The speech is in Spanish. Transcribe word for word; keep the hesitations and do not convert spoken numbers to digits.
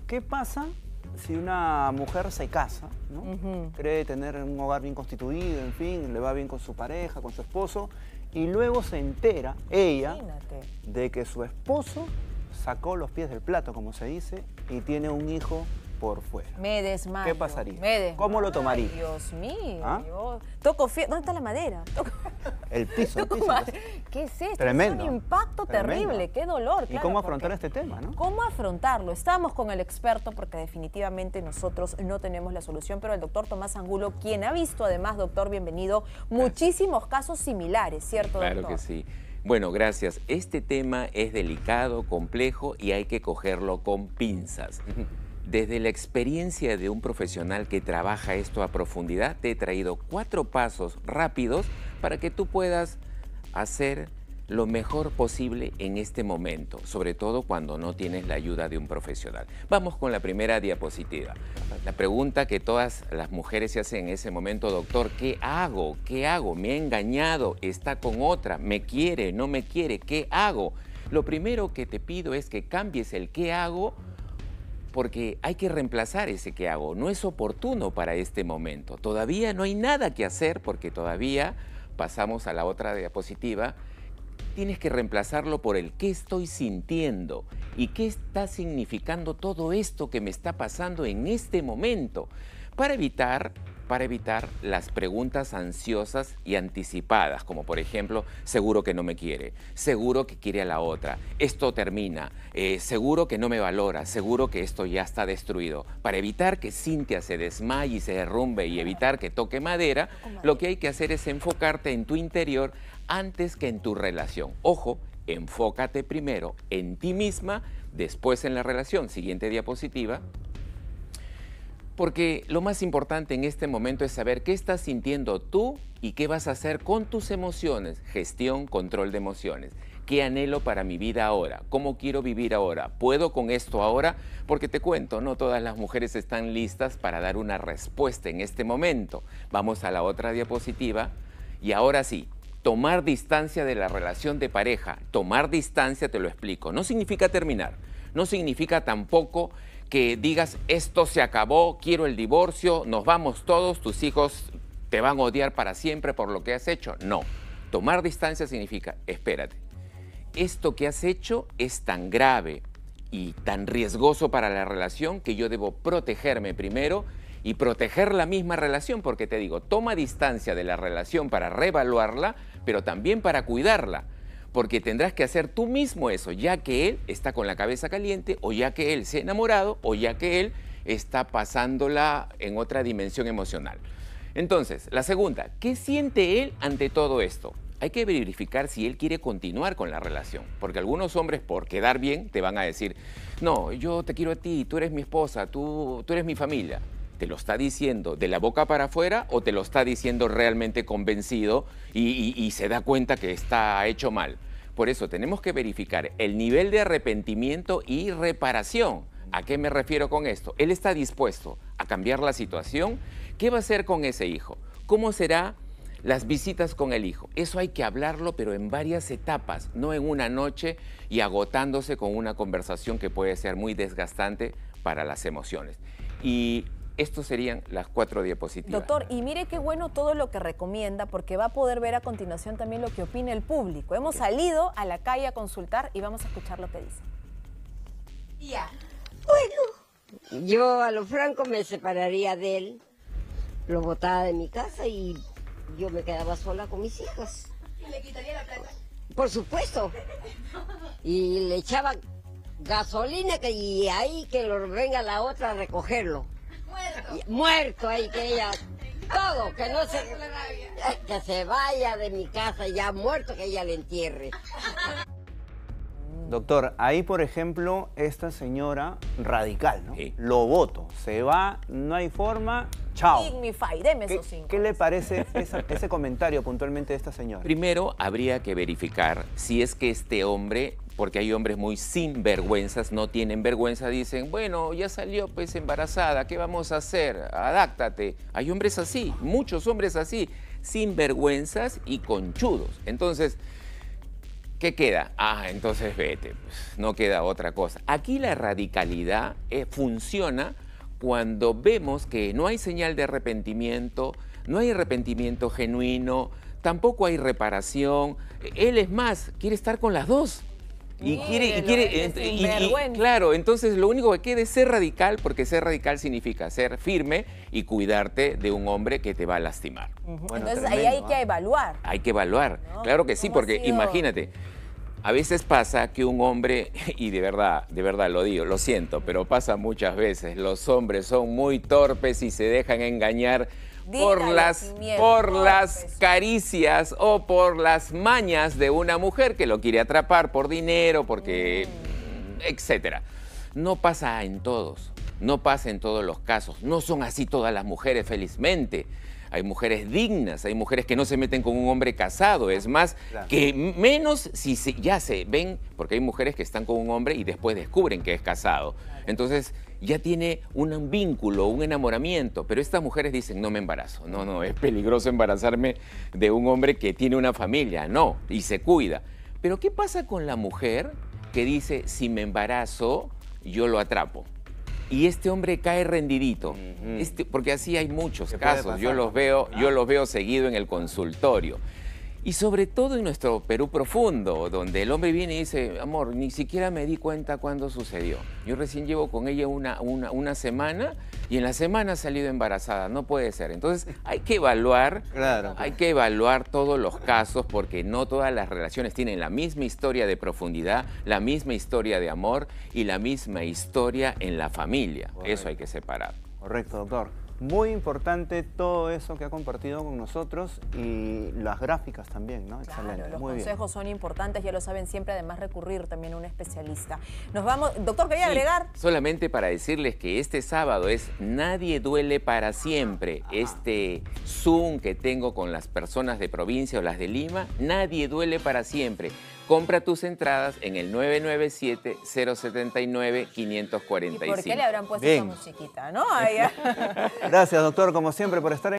¿qué pasa si una mujer se casa, ¿no? Uh-huh. Cree tener un hogar bien constituido, en fin, le va bien con su pareja, con su esposo, y luego se entera, ella, Imagínate. de que su esposo sacó los pies del plato, como se dice, y tiene un hijo por fuera? Me desmayo. ¿Qué pasaría? Me desmayo. ¿Cómo lo tomaría? Ay, Dios mío. ¿Ah? Yo... Toco fie... ¿Dónde está la madera? Toco... El piso, el piso. ¿Qué es esto? Tremendo. Es un impacto Tremendo. terrible. Qué dolor. ¿Y claro, cómo afrontar porque... este tema, no? ¿Cómo afrontarlo? Estamos con el experto porque definitivamente nosotros no tenemos la solución, pero el doctor Tomás Angulo, quien ha visto además, doctor, bienvenido, muchísimos casos similares, ¿cierto, claro doctor? Claro que sí. Bueno, gracias. Este tema es delicado, complejo y hay que cogerlo con pinzas. Desde la experiencia de un profesional que trabaja esto a profundidad, te he traído cuatro pasos rápidos para que tú puedas hacer lo mejor posible en este momento, sobre todo cuando no tienes la ayuda de un profesional. Vamos con la primera diapositiva. La pregunta que todas las mujeres se hacen en ese momento: doctor, ¿qué hago? ¿Qué hago? Me ha engañado, está con otra, me quiere, no me quiere, ¿qué hago? Lo primero que te pido es que cambies el ¿qué hago? Porque hay que reemplazar ese que hago. No es oportuno para este momento. Todavía no hay nada que hacer porque todavía, pasamos a la otra diapositiva, tienes que reemplazarlo por el qué estoy sintiendo y qué está significando todo esto que me está pasando en este momento, para evitar, para evitar las preguntas ansiosas y anticipadas, como por ejemplo, seguro que no me quiere, seguro que quiere a la otra, esto termina, eh, seguro que no me valora, seguro que esto ya está destruido. Para evitar que Cintia se desmaye y se derrumbe y evitar que toque madera, lo que hay que hacer es enfocarte en tu interior antes que en tu relación. Ojo, enfócate primero en ti misma, después en la relación. Siguiente diapositiva. Porque lo más importante en este momento es saber qué estás sintiendo tú y qué vas a hacer con tus emociones. Gestión, control de emociones. ¿Qué anhelo para mi vida ahora? ¿Cómo quiero vivir ahora? ¿Puedo con esto ahora? Porque te cuento, no todas las mujeres están listas para dar una respuesta en este momento. Vamos a la otra diapositiva. Y ahora sí, tomar distancia de la relación de pareja. Tomar distancia, te lo explico, no significa terminar. No significa tampoco que digas, esto se acabó, quiero el divorcio, nos vamos todos, tus hijos te van a odiar para siempre por lo que has hecho. No, tomar distancia significa, espérate, esto que has hecho es tan grave y tan riesgoso para la relación que yo debo protegerme primero y proteger la misma relación, porque te digo, toma distancia de la relación para reevaluarla, pero también para cuidarla. Porque tendrás que hacer tú mismo eso, ya que él está con la cabeza caliente, o ya que él se ha enamorado, o ya que él está pasándola en otra dimensión emocional. Entonces, la segunda, ¿qué siente él ante todo esto? Hay que verificar si él quiere continuar con la relación, porque algunos hombres, por quedar bien, te van a decir, no, yo te quiero a ti, tú eres mi esposa, tú, tú eres mi familia. ¿Te lo está diciendo de la boca para afuera o te lo está diciendo realmente convencido y, y, y se da cuenta que está hecho mal? Por eso tenemos que verificar el nivel de arrepentimiento y reparación. ¿A qué me refiero con esto? Él está dispuesto a cambiar la situación. ¿Qué va a hacer con ese hijo? ¿Cómo será las visitas con el hijo? Eso hay que hablarlo, pero en varias etapas, no en una noche y agotándose con una conversación que puede ser muy desgastante para las emociones. Y estos serían las cuatro diapositivas. Doctor, y mire qué bueno todo lo que recomienda, porque va a poder ver a continuación también lo que opina el público. Hemos salido a la calle a consultar y vamos a escuchar lo que dice. Ya. Bueno, yo a lo franco me separaría de él, lo botaba de mi casa y yo me quedaba sola con mis hijas. ¿Y le quitaría la plata? Por supuesto. Y le echaba gasolina que, y ahí que lo venga la otra a recogerlo. Muerto. Y, muerto ahí que ella, todo, que no se, que se vaya de mi casa ya muerto, que ella le entierre. Doctor, ahí por ejemplo, esta señora radical, ¿no? Sí. Lo voto, se va, no hay forma, chao. Dignify, deme ¿Qué, esos cinco. ¿Qué le parece esa, ese comentario puntualmente de esta señora? Primero, habría que verificar si es que este hombre, porque hay hombres muy sinvergüenzas, no tienen vergüenza, dicen, bueno, ya salió pues embarazada, ¿qué vamos a hacer? Adáctate. Hay hombres así, muchos hombres así, sinvergüenzas y conchudos. Entonces, ¿qué queda? Ah, entonces vete, pues, no queda otra cosa. Aquí la radicalidad eh, funciona cuando vemos que no hay señal de arrepentimiento, no hay arrepentimiento genuino, tampoco hay reparación. Él es más, quiere estar con las dos. Y Mírelo, quiere, y quiere, es y- y- y- sinvergüenza. claro, entonces lo único que queda es ser radical, porque ser radical significa ser firme y cuidarte de un hombre que te va a lastimar. Ujú. Bueno, Entonces ahí tremendo, hay que ¿ah? evaluar. Hay que evaluar, No, claro que sí, ¿cómo ha porque sido? imagínate, a veces pasa que un hombre, y de verdad, de verdad lo digo, lo siento, pero pasa muchas veces, los hombres son muy torpes y se dejan engañar por Dígalo las, sin miedo, por las torpes. caricias o por las mañas de una mujer que lo quiere atrapar por dinero, porque, Mm. etcétera. No pasa en todos, no pasa en todos los casos, no son así todas las mujeres, felizmente. Hay mujeres dignas, hay mujeres que no se meten con un hombre casado, es más, Claro. que menos si se- ya se ven, porque hay mujeres que están con un hombre y después descubren que es casado. Entonces ya tiene un vínculo, un enamoramiento, pero estas mujeres dicen, no me embarazo, no, no, es peligroso embarazarme de un hombre que tiene una familia, no, y se cuida. Pero ¿qué pasa con la mujer que dice, si me embarazo, yo lo atrapo? Y este hombre cae rendidito, este, porque así hay muchos ¿Qué puede casos, yo pasar? los veo, yo los veo seguido en el consultorio. Y sobre todo en nuestro Perú profundo, donde el hombre viene y dice, amor, ni siquiera me di cuenta cuándo sucedió. Yo recién llevo con ella una, una, una semana y en la semana ha salido embarazada, no puede ser. Entonces hay que evaluar, Claro. hay que evaluar todos los casos porque no todas las relaciones tienen la misma historia de profundidad, la misma historia de amor y la misma historia en la familia. Correcto. Eso hay que separar. Correcto, doctor. Muy importante todo eso que ha compartido con nosotros y las gráficas también, ¿no? Excelente, Claro, los muy bien. consejos son importantes, ya lo saben siempre, además recurrir también a un especialista. Nos vamos, doctor, ¿quería Sí, agregar? solamente para decirles que este sábado es Nadie duele para siempre. Este Zoom que tengo con las personas de provincia o las de Lima, Nadie duele para siempre. Compra tus entradas en el nueve nueve siete, cero siete nueve, cinco cuatro ¿Y cinco. por qué le habrán puesto Bien. esa musiquita, no? Ay, ya. Gracias, doctor, como siempre, por estar en